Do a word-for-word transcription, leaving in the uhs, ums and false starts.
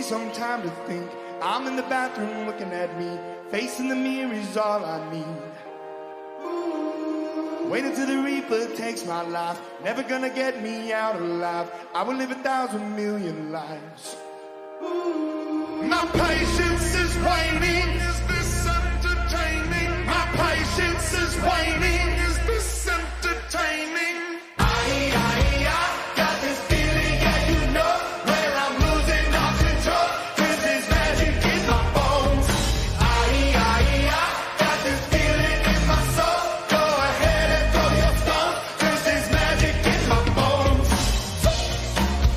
some time to think. I'm in the bathroom looking at me. Facing the mirror is all I need. Wait until the Reaper takes my life. Never gonna get me out alive. I will live a thousand million lives. My patience is waning. Is this entertaining? My patience is waning.